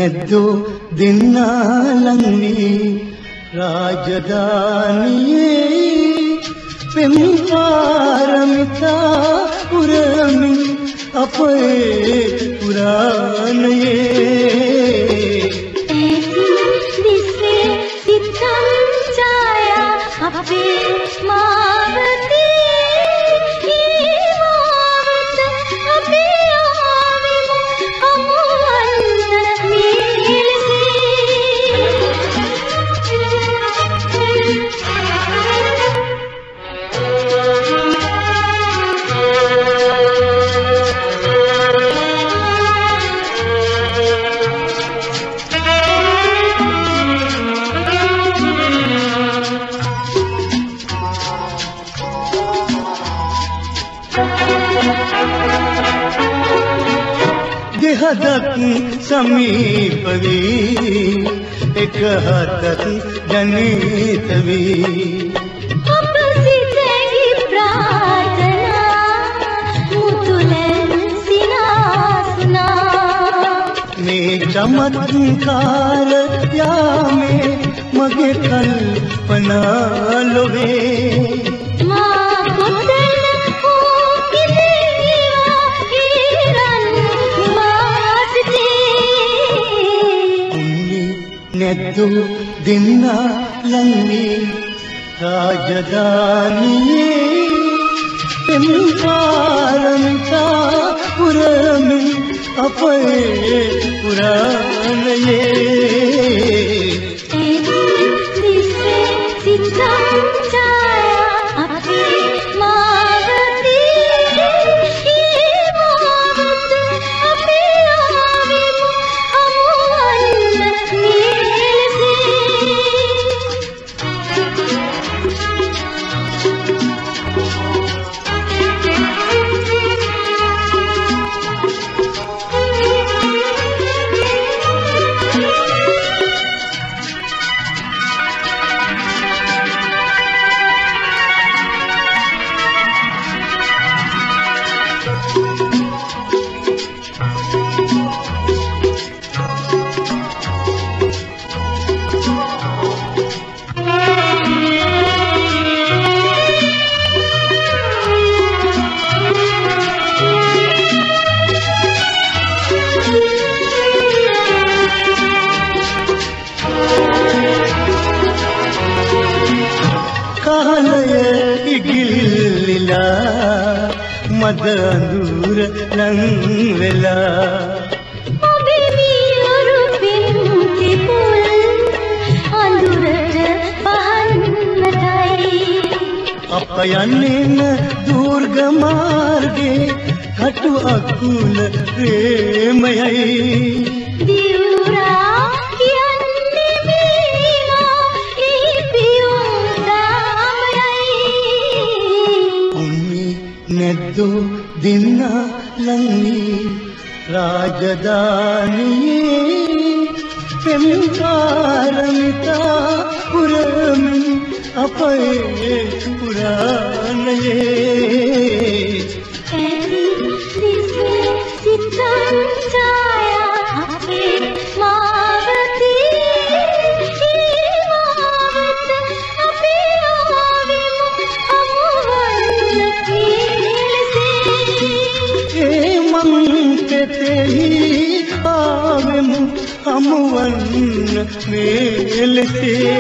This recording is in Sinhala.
නැද්දෝ දෙන්නා ලංවී රාජධානියේ පෙම් පාරමිතා පුරමින් අපේ පුරාණයේ දෙහදක් සමීප වී එක හතක් ජනිත වී අප සිතෙහි ප්‍රාර්ථනා මුතුලෙන් සිනාසුනා මේ චමත්කාර යාමේ මගේ කල්පනා ලොවේ නැද්දෝ දෙන්නා ලංවී රාජධානියේ පෙම් පාරමිතා පුරමින් අපේ පුරාණයේ මද අඳුර ලං වෙලා ඔබේ මියුරු පින්ති පුල් අඳුරට පහන්නටයි අප යන්නේ දුර්ග මාර්ගේ කටු අකුල ප්‍රේමයයි දිවුරා කියන්නේ මේවා ඒ පියුම් දාමයයි උන්නි නැද්දෝ දෙන්නා ලංවී රාජධානියේ පෙම් පාරමිතා පුරමින් අපේ පුරාණයේ ආවෙමු හමුවන්න මෙලෙසේ